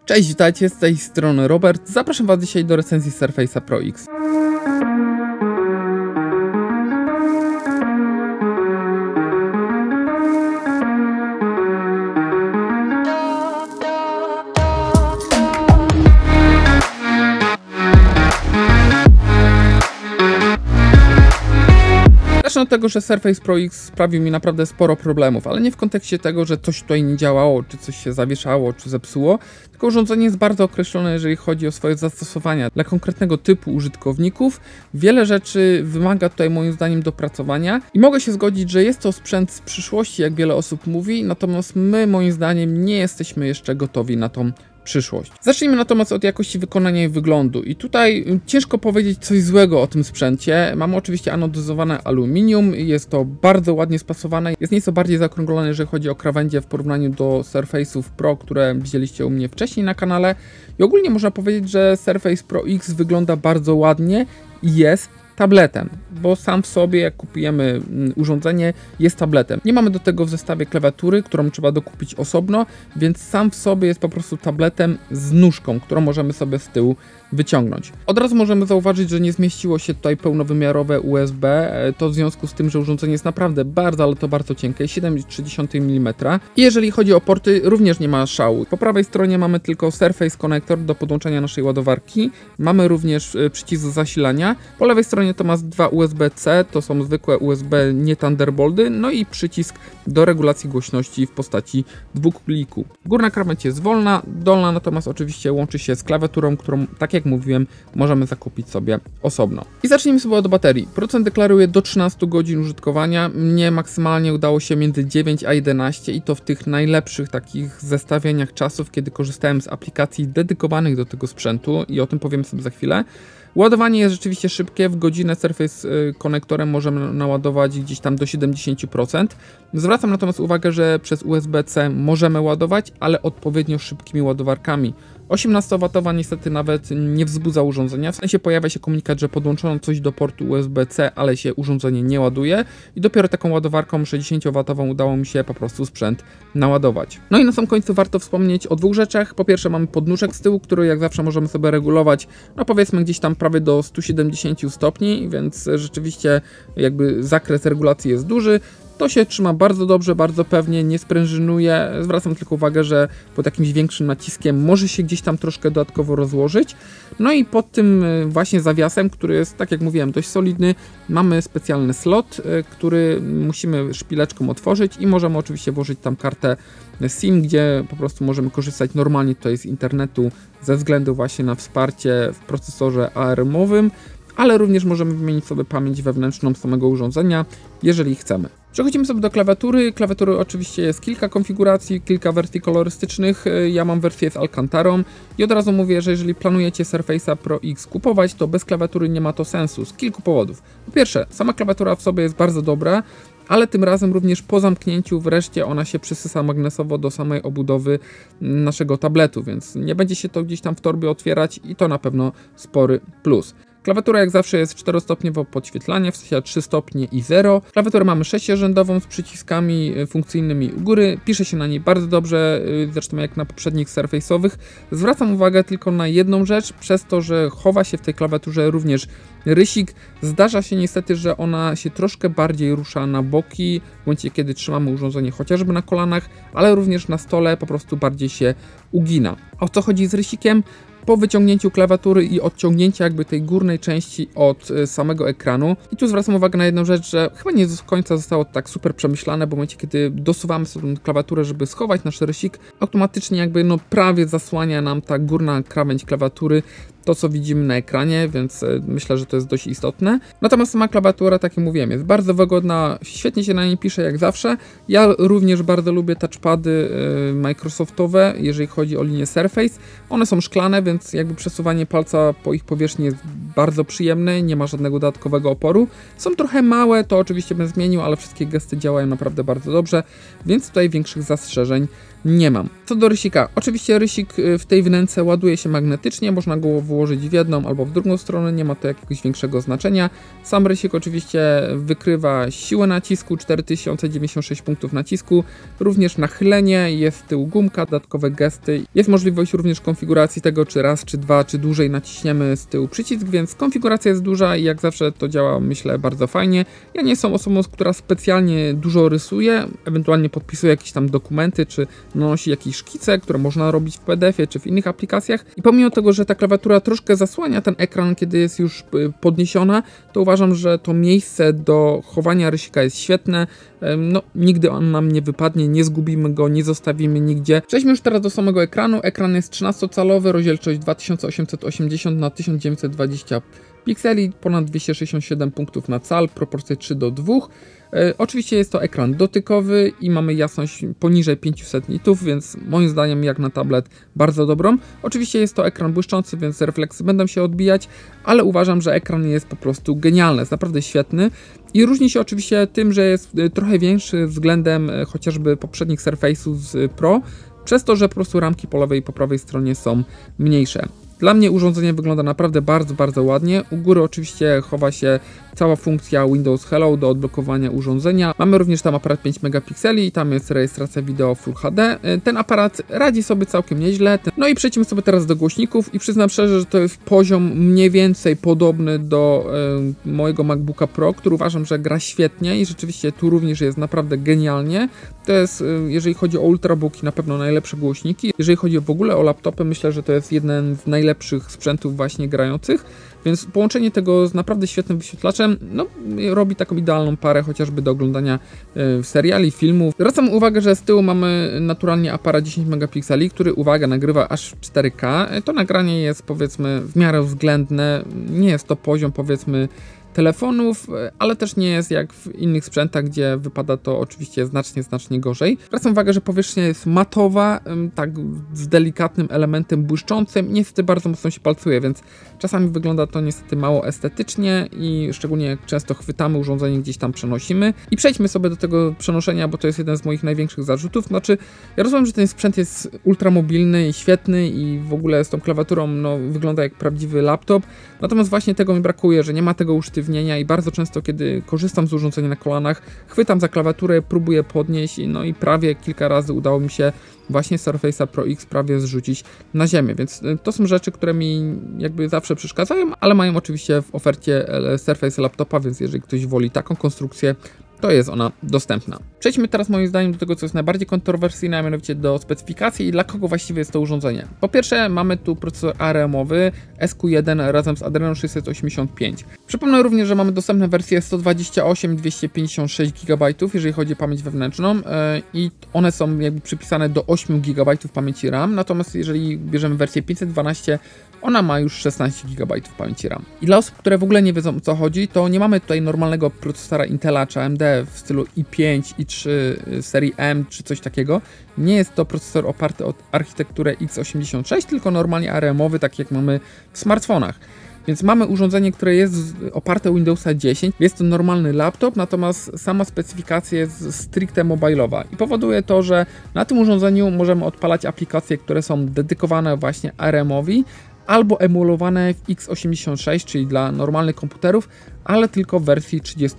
Cześć, witajcie, z tej strony Robert. Zapraszam Was dzisiaj do recenzji Surface'a Pro X. Zacznę od tego, że Surface Pro X sprawił mi naprawdę sporo problemów, ale nie w kontekście tego, że coś tutaj nie działało, czy coś się zawieszało, czy zepsuło, tylko urządzenie jest bardzo określone, jeżeli chodzi o swoje zastosowania dla konkretnego typu użytkowników. Wiele rzeczy wymaga tutaj moim zdaniem dopracowania i mogę się zgodzić, że jest to sprzęt z przyszłości, jak wiele osób mówi, natomiast my moim zdaniem nie jesteśmy jeszcze gotowi na tą przyszłość. Zacznijmy natomiast od jakości wykonania i wyglądu. I tutaj ciężko powiedzieć coś złego o tym sprzęcie. Mamy oczywiście anodyzowane aluminium, jest to bardzo ładnie spasowane, jest nieco bardziej zaokrąglone, jeżeli chodzi o krawędzie w porównaniu do Surface'ów Pro, które widzieliście u mnie wcześniej na kanale. I ogólnie można powiedzieć, że Surface Pro X wygląda bardzo ładnie i jest tabletem, bo sam w sobie, jak kupujemy urządzenie, jest tabletem. Nie mamy do tego w zestawie klawiatury, którą trzeba dokupić osobno, więc sam w sobie jest po prostu tabletem z nóżką, którą możemy sobie z tyłu wyciągnąć. Od razu możemy zauważyć, że nie zmieściło się tutaj pełnowymiarowe USB, to w związku z tym, że urządzenie jest naprawdę bardzo, ale to bardzo cienkie, 7,3 mm. I jeżeli chodzi o porty, również nie ma szału. Po prawej stronie mamy tylko Surface Connector do podłączenia naszej ładowarki, mamy również przycisk zasilania, po lewej stronie to ma dwa USB-C, to są zwykłe USB, nie Thunderbolty, no i przycisk do regulacji głośności w postaci dwukliku. Górna krawędź jest wolna, dolna natomiast oczywiście łączy się z klawiaturą, którą, tak jak mówiłem, możemy zakupić sobie osobno. I zacznijmy sobie od baterii. Producent deklaruje do 13 godzin użytkowania, mnie maksymalnie udało się między 9 a 11 i to w tych najlepszych takich zestawieniach czasów, kiedy korzystałem z aplikacji dedykowanych do tego sprzętu i o tym powiem sobie za chwilę. Ładowanie jest rzeczywiście szybkie, w godzinę Surface konektorem możemy naładować gdzieś tam do 70%. Zwracam natomiast uwagę, że przez USB-C możemy ładować, ale odpowiednio szybkimi ładowarkami. 18W niestety nawet nie wzbudza urządzenia, w sensie pojawia się komunikat, że podłączono coś do portu USB-C, ale się urządzenie nie ładuje i dopiero taką ładowarką 60W udało mi się po prostu sprzęt naładować. No i na sam końcu warto wspomnieć o dwóch rzeczach. Po pierwsze mamy podnóżek z tyłu, który jak zawsze możemy sobie regulować, no powiedzmy gdzieś tam prawie do 170 stopni, więc rzeczywiście jakby zakres regulacji jest duży. To się trzyma bardzo dobrze, bardzo pewnie, nie sprężynuje. Zwracam tylko uwagę, że pod jakimś większym naciskiem może się gdzieś tam troszkę dodatkowo rozłożyć. No i pod tym właśnie zawiasem, który jest, tak jak mówiłem, dość solidny, mamy specjalny slot, który musimy szpileczką otworzyć i możemy oczywiście włożyć tam kartę SIM, gdzie po prostu możemy korzystać normalnie tutaj z internetu ze względu właśnie na wsparcie w procesorze ARM-owym, ale również możemy wymienić sobie pamięć wewnętrzną samego urządzenia, jeżeli chcemy. Przechodzimy sobie do klawiatury. Klawiatury oczywiście jest kilka konfiguracji, kilka wersji kolorystycznych. Ja mam wersję z Alcantarą i od razu mówię, że jeżeli planujecie Surface'a Pro X kupować, to bez klawiatury nie ma to sensu z kilku powodów. Po pierwsze, sama klawiatura w sobie jest bardzo dobra, ale tym razem również po zamknięciu wreszcie ona się przysysa magnesowo do samej obudowy naszego tabletu, więc nie będzie się to gdzieś tam w torbie otwierać i to na pewno spory plus. Klawiatura jak zawsze jest 4-stopniowo podświetlanie, w sensie 3 stopnie i 0. Klawiaturę mamy 6-rzędową z przyciskami funkcyjnymi u góry. Pisze się na niej bardzo dobrze, zresztą jak na poprzednich Surface'owych. Zwracam uwagę tylko na jedną rzecz, przez to, że chowa się w tej klawiaturze również rysik. Zdarza się niestety, że ona się troszkę bardziej rusza na boki, w momencie kiedy trzymamy urządzenie chociażby na kolanach, ale również na stole po prostu bardziej się ugina. O co chodzi z rysikiem? Po wyciągnięciu klawiatury i odciągnięciu jakby tej górnej części od samego ekranu. I tu zwracam uwagę na jedną rzecz, że chyba nie do końca zostało tak super przemyślane, bo w momencie kiedy dosuwamy sobie klawiaturę, żeby schować nasz rysik, automatycznie jakby prawie zasłania nam ta górna krawędź klawiatury to, co widzimy na ekranie, więc myślę, że to jest dość istotne. Natomiast sama klawiatura, tak jak mówiłem, jest bardzo wygodna, świetnie się na niej pisze jak zawsze. Ja również bardzo lubię touchpady Microsoftowe, jeżeli chodzi o linię Surface. One są szklane, więc jakby przesuwanie palca po ich powierzchni jest bardzo przyjemne, nie ma żadnego dodatkowego oporu. Są trochę małe, to oczywiście bym zmienił, ale wszystkie gesty działają naprawdę bardzo dobrze, więc tutaj większych zastrzeżeń nie mam. Co do rysika, oczywiście rysik w tej wnęce ładuje się magnetycznie, można go włożyć w jedną albo w drugą stronę, nie ma to jakiegoś większego znaczenia. Sam rysik oczywiście wykrywa siłę nacisku, 4096 punktów nacisku, również nachylenie, jest z tyłu gumka, dodatkowe gesty. Jest możliwość również konfiguracji tego, czy raz, czy dwa, czy dłużej naciśniemy z tyłu przycisk, więc konfiguracja jest duża i jak zawsze to działa, myślę, bardzo fajnie. Ja nie jestem osobą, która specjalnie dużo rysuje, ewentualnie podpisuje jakieś tam dokumenty, czy nanosi jakieś szkice, które można robić w PDF-ie, czy w innych aplikacjach. I pomimo tego, że ta klawiatura troszkę zasłania ten ekran, kiedy jest już podniesiona, to uważam, że to miejsce do chowania rysika jest świetne. No, nigdy on nam nie wypadnie, nie zgubimy go, nie zostawimy nigdzie. Przejdźmy już teraz do samego ekranu. Ekran jest 13-calowy, rozdzielczość 2880 na 1920 pikseli, ponad 267 punktów na cal, proporcje 3:2. Oczywiście jest to ekran dotykowy i mamy jasność poniżej 500 nitów, więc moim zdaniem jak na tablet bardzo dobrą. Oczywiście jest to ekran błyszczący, więc refleksy będą się odbijać, ale uważam, że ekran jest po prostu genialny, jest naprawdę świetny i różni się oczywiście tym, że jest trochę większy względem chociażby poprzednich Surface'ów z Pro, przez to, że po prostu ramki po lewej i po prawej stronie są mniejsze. Dla mnie urządzenie wygląda naprawdę bardzo, bardzo ładnie. U góry oczywiście chowa się cała funkcja Windows Hello do odblokowania urządzenia. Mamy również tam aparat 5 megapikseli i tam jest rejestracja wideo Full HD. Ten aparat radzi sobie całkiem nieźle. No i przejdźmy sobie teraz do głośników i przyznam szczerze, że to jest poziom mniej więcej podobny do mojego MacBooka Pro, który uważam, że gra świetnie i rzeczywiście tu również jest naprawdę genialnie. To jest, jeżeli chodzi o ultrabooki, na pewno najlepsze głośniki. Jeżeli chodzi w ogóle o laptopy, myślę, że to jest jeden z najlepszych sprzętów właśnie grających, więc połączenie tego z naprawdę świetnym wyświetlaczem, no, robi taką idealną parę chociażby do oglądania seriali, filmów. Zwracam uwagę, że z tyłu mamy naturalnie aparat 10 megapikseli, który, uwaga, nagrywa aż w 4K. To nagranie jest, powiedzmy, w miarę względne, nie jest to poziom, powiedzmy, telefonów, ale też nie jest jak w innych sprzętach, gdzie wypada to oczywiście znacznie gorzej. Zwracam uwagę, że powierzchnia jest matowa, tak z delikatnym elementem błyszczącym, niestety bardzo mocno się palcuje, więc czasami wygląda to niestety mało estetycznie i szczególnie jak często chwytamy urządzenie, gdzieś tam przenosimy. I przejdźmy sobie do tego przenoszenia, bo to jest jeden z moich największych zarzutów. Znaczy, ja rozumiem, że ten sprzęt jest ultramobilny i świetny i w ogóle z tą klawiaturą no, wygląda jak prawdziwy laptop, natomiast właśnie tego mi brakuje, że nie ma tego usztywnienia i bardzo często, kiedy korzystam z urządzenia na kolanach, chwytam za klawiaturę, próbuję podnieść, no i prawie kilka razy udało mi się właśnie Surface'a Pro X prawie zrzucić na ziemię, więc to są rzeczy, które mi jakby zawsze przeszkadzają, ale mają oczywiście w ofercie Surface laptopa, więc jeżeli ktoś woli taką konstrukcję, to jest ona dostępna. Przejdźmy teraz moim zdaniem do tego, co jest najbardziej kontrowersyjne, a mianowicie do specyfikacji i dla kogo właściwie jest to urządzenie. Po pierwsze, mamy tu procesor ARM-owy SQ1 razem z Adreno 685. Przypomnę również, że mamy dostępne wersje 128 i 256 GB, jeżeli chodzi o pamięć wewnętrzną i one są jakby przypisane do 8 GB pamięci RAM, natomiast jeżeli bierzemy wersję 512, ona ma już 16 GB pamięci RAM. I dla osób, które w ogóle nie wiedzą, o co chodzi, to nie mamy tutaj normalnego procesora Intela czy AMD w stylu i5, i3 serii M czy coś takiego. Nie jest to procesor oparty o architekturę x86, tylko normalnie ARM-owy, tak jak mamy w smartfonach. Więc mamy urządzenie, które jest oparte o Windowsa 10. Jest to normalny laptop, natomiast sama specyfikacja jest stricte mobilowa. I powoduje to, że na tym urządzeniu możemy odpalać aplikacje, które są dedykowane właśnie ARM-owi, albo emulowane w x86, czyli dla normalnych komputerów, ale tylko w wersji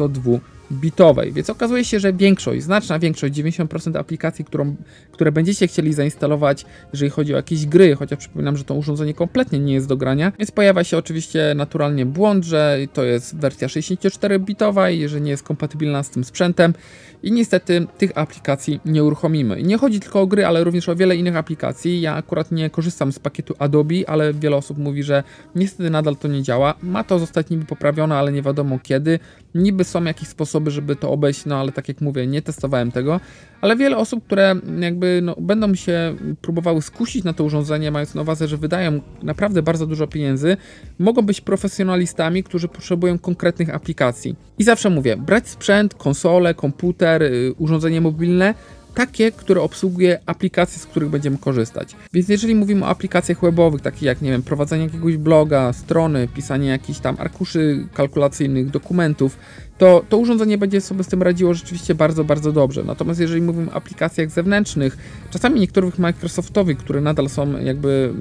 32-bitowej. Więc okazuje się, że znaczna większość, 90% aplikacji, które będziecie chcieli zainstalować, jeżeli chodzi o jakieś gry, chociaż przypominam, że to urządzenie kompletnie nie jest do grania, więc pojawia się oczywiście naturalnie błąd, że to jest wersja 64-bitowa i że nie jest kompatybilna z tym sprzętem i niestety tych aplikacji nie uruchomimy. I nie chodzi tylko o gry, ale również o wiele innych aplikacji. Ja akurat nie korzystam z pakietu Adobe, ale wiele osób mówi, że niestety nadal to nie działa. Ma to zostać niby poprawione, ale nie wiadomo kiedy. Niby są jakieś sposoby, żeby to obejść, no ale tak jak mówię, nie testowałem tego. Ale wiele osób, które jakby będą się próbowały skusić na to urządzenie, mając na uwadze, że wydają naprawdę bardzo dużo pieniędzy, mogą być profesjonalistami, którzy potrzebują konkretnych aplikacji. I zawsze mówię, brać sprzęt, konsolę, komputer, urządzenie mobilne, takie, które obsługuje aplikacje, z których będziemy korzystać. Więc jeżeli mówimy o aplikacjach webowych, takich jak, nie wiem, prowadzenie jakiegoś bloga, strony, pisanie jakichś tam arkuszy kalkulacyjnych, dokumentów, to urządzenie będzie sobie z tym radziło rzeczywiście bardzo, bardzo dobrze. Natomiast jeżeli mówimy o aplikacjach zewnętrznych, czasami niektórych Microsoftowych, które nadal są jakby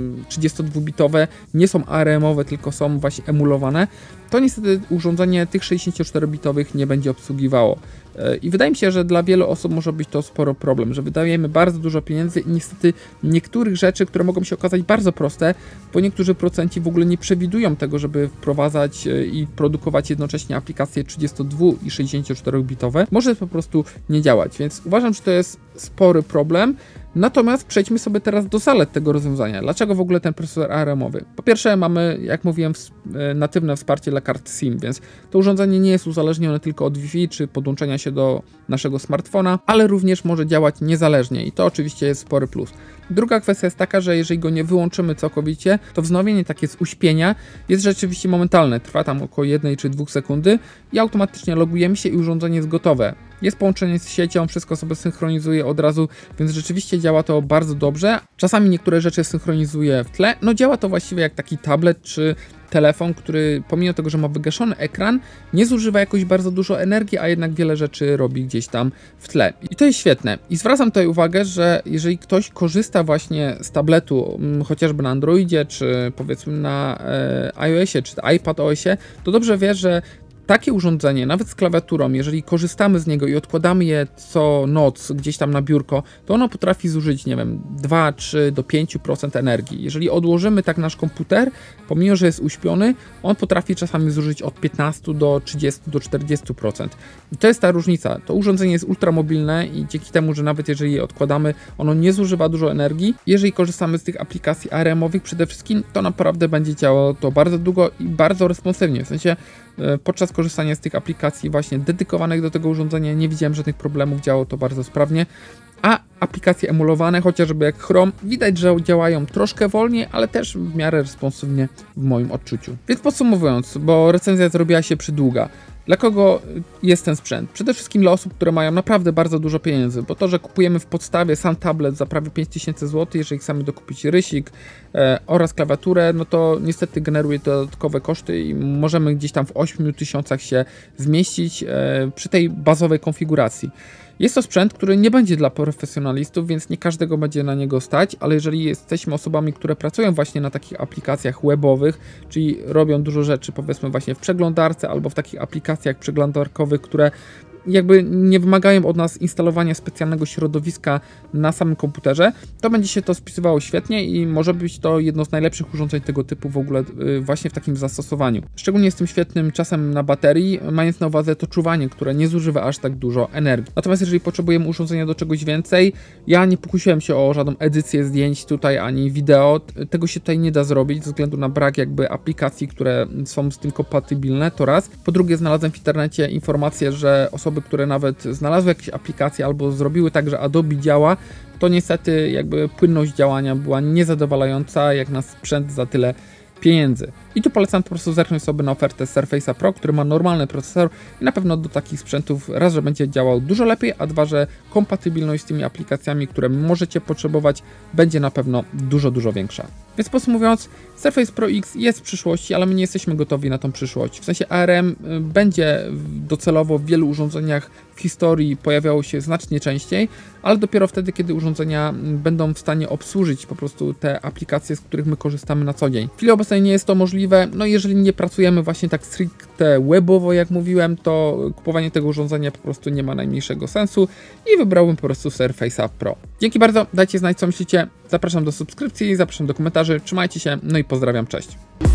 32-bitowe, nie są ARM-owe, tylko są właśnie emulowane, to niestety urządzenie tych 64-bitowych nie będzie obsługiwało. I wydaje mi się, że dla wielu osób może być to sporo problem, że wydajemy bardzo dużo pieniędzy i niestety niektórych rzeczy, które mogą się okazać bardzo proste, bo niektórzy producenci w ogóle nie przewidują tego, żeby wprowadzać i produkować jednocześnie aplikacje 32 i 64-bitowe, może po prostu nie działać, więc uważam, że to jest spory problem. Natomiast przejdźmy sobie teraz do zalet tego rozwiązania. Dlaczego w ogóle ten procesor ARM-owy? Po pierwsze mamy, jak mówiłem, natywne wsparcie dla kart SIM, więc to urządzenie nie jest uzależnione tylko od Wi-Fi czy podłączenia się do naszego smartfona, ale również może działać niezależnie i to oczywiście jest spory plus. Druga kwestia jest taka, że jeżeli go nie wyłączymy całkowicie, to wznowienie takie z uśpienia jest rzeczywiście momentalne. Trwa tam około 1 czy 2 sekundy i automatycznie logujemy się i urządzenie jest gotowe. Jest połączenie z siecią, wszystko sobie synchronizuje od razu, więc rzeczywiście działa to bardzo dobrze. Czasami niektóre rzeczy synchronizuje w tle, no działa to właściwie jak taki tablet czy telefon, który pomimo tego, że ma wygaszony ekran, nie zużywa jakoś bardzo dużo energii, a jednak wiele rzeczy robi gdzieś tam w tle. I to jest świetne. I zwracam tutaj uwagę, że jeżeli ktoś korzysta właśnie z tabletu, chociażby na Androidzie, czy powiedzmy na iOSie, czy iPadOSie, to dobrze wie, że takie urządzenie, nawet z klawiaturą, jeżeli korzystamy z niego i odkładamy je co noc gdzieś tam na biurko, to ono potrafi zużyć, nie wiem, 2, 3 do 5% energii. Jeżeli odłożymy tak nasz komputer, pomimo że jest uśpiony, on potrafi czasami zużyć od 15 do 30 do 40%. I to jest ta różnica. To urządzenie jest ultramobilne i dzięki temu, że nawet jeżeli je odkładamy, ono nie zużywa dużo energii. Jeżeli korzystamy z tych aplikacji ARM-owych przede wszystkim, to naprawdę będzie działało to bardzo długo i bardzo responsywnie. W sensie podczas korzystania z tych aplikacji właśnie dedykowanych do tego urządzenia nie widziałem żadnych problemów, działało to bardzo sprawnie. A aplikacje emulowane, chociażby jak Chrome, widać, że działają troszkę wolniej, ale też w miarę responsywnie w moim odczuciu. Więc podsumowując, bo recenzja zrobiła się przydługa. Dla kogo jest ten sprzęt? Przede wszystkim dla osób, które mają naprawdę bardzo dużo pieniędzy, bo to, że kupujemy w podstawie sam tablet za prawie 5000 zł, jeżeli chcemy dokupić rysik oraz klawiaturę, no to niestety generuje dodatkowe koszty i możemy gdzieś tam w 8000 się zmieścić przy tej bazowej konfiguracji. Jest to sprzęt, który nie będzie dla profesjonalistów, więc nie każdego będzie na niego stać, ale jeżeli jesteśmy osobami, które pracują właśnie na takich aplikacjach webowych, czyli robią dużo rzeczy powiedzmy właśnie w przeglądarce albo w takich aplikacjach przeglądarkowych, które jakby nie wymagają od nas instalowania specjalnego środowiska na samym komputerze, to będzie się to spisywało świetnie i może być to jedno z najlepszych urządzeń tego typu w ogóle właśnie w takim zastosowaniu. Szczególnie jest tym świetnym czasem na baterii, mając na uwadze to czuwanie, które nie zużywa aż tak dużo energii. Natomiast jeżeli potrzebujemy urządzenia do czegoś więcej, ja nie pokusiłem się o żadną edycję zdjęć tutaj, ani wideo, tego się tutaj nie da zrobić ze względu na brak jakby aplikacji, które są z tym kompatybilne, to raz. Po drugie znalazłem w internecie informację, że osoby, które nawet znalazły jakieś aplikacje albo zrobiły tak, że Adobe działa, to niestety jakby płynność działania była niezadowalająca jak na sprzęt za tyle pieniędzy. I tu polecam po prostu zerknąć sobie na ofertę Surface'a Pro, który ma normalny procesor i na pewno do takich sprzętów raz, że będzie działał dużo lepiej, a dwa, że kompatybilność z tymi aplikacjami, które możecie potrzebować, będzie na pewno dużo, dużo większa. Więc podsumowując, Surface Pro X jest w przyszłości, ale my nie jesteśmy gotowi na tą przyszłość. W sensie ARM będzie docelowo w wielu urządzeniach w historii pojawiało się znacznie częściej, ale dopiero wtedy, kiedy urządzenia będą w stanie obsłużyć po prostu te aplikacje, z których my korzystamy na co dzień. W chwili obecnej nie jest to możliwe, no jeżeli nie pracujemy właśnie tak stricte webowo, jak mówiłem, to kupowanie tego urządzenia po prostu nie ma najmniejszego sensu i wybrałbym po prostu Surface'a Pro. Dzięki bardzo, dajcie znać co myślicie, zapraszam do subskrypcji, zapraszam do komentarzy, trzymajcie się, no i pozdrawiam, cześć.